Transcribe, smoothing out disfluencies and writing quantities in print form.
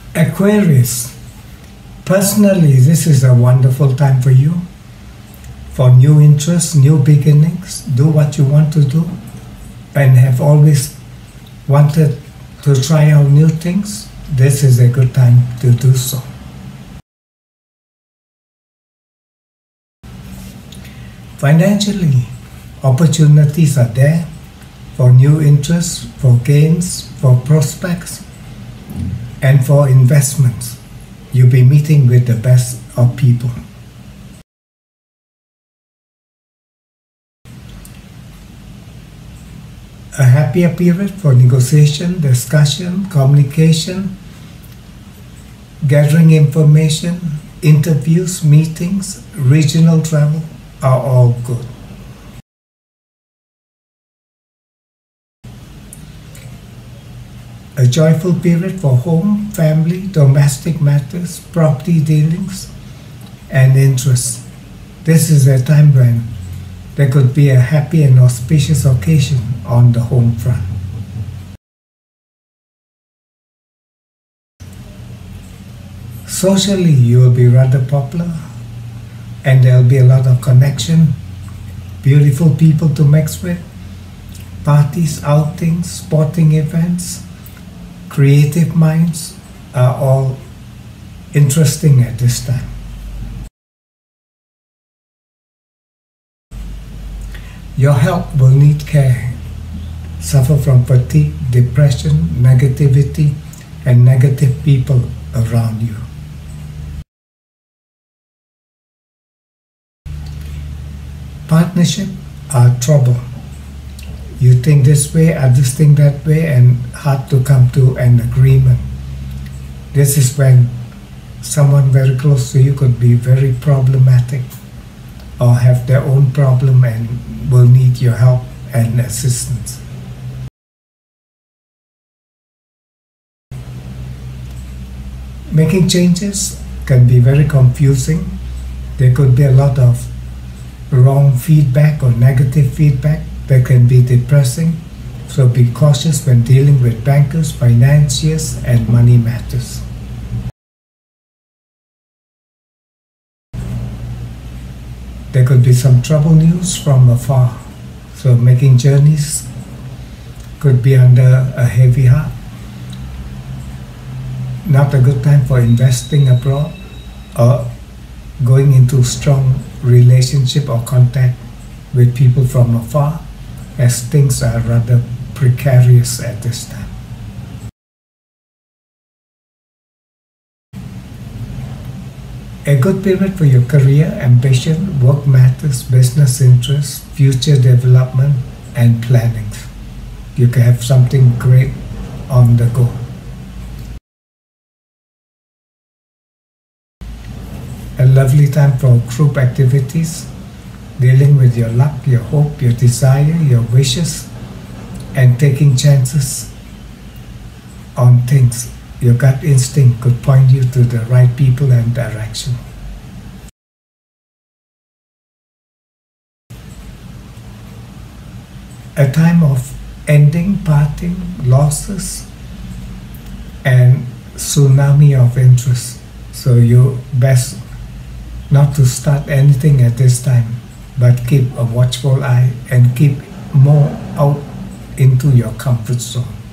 Aquarius, personally, this is a wonderful time for you. For new interests, new beginnings, do what you want to do and have always wanted to try out new things. This is a good time to do so. Financially, opportunities are there for new interests, for gains, for prospects, and for investments. You'll be meeting with the best of people. A happier period for negotiation, discussion, communication, gathering information, interviews, meetings, regional travel are all good. A joyful period for home, family, domestic matters, property dealings, and interests. This is a time when there could be a happy and auspicious occasion on the home front. Socially, you will be rather popular and there will be a lot of connection, beautiful people to mix with, parties, outings, sporting events, creative minds are all interesting at this time. Your health will need care. Suffer from fatigue, depression, negativity, and negative people around you. Partnership are trouble. You think this way, others think that way, and hard to come to an agreement. This is when someone very close to you could be very problematic or have their own problem and will need your help and assistance. Making changes can be very confusing. There could be a lot of wrong feedback or negative feedback that can be depressing, so be cautious when dealing with bankers, financiers, and money matters. There could be some trouble news from afar, so making journeys could be under a heavy heart. Not a good time for investing abroad or going into strong relationship or contact with people from afar, as things are rather precarious at this time. A good period for your career, ambition, work matters, business interests, future development, and planning. You can have something great on the go. A lovely time for group activities, dealing with your luck, your hope, your desire, your wishes, and taking chances on things. Your gut instinct could point you to the right people and direction. A time of ending, parting, losses, and tsunami of interest. So you best not to start anything at this time, but keep a watchful eye and keep more out into your comfort zone.